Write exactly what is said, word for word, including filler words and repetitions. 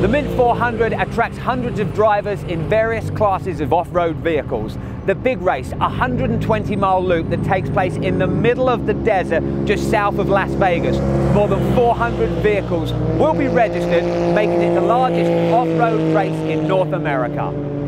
The MINT four hundred attracts hundreds of drivers in various classes of off-road vehicles. The big race, a one hundred twenty mile loop that takes place in the middle of the desert just south of Las Vegas. More than four hundred vehicles will be registered, making it the largest off-road race in North America.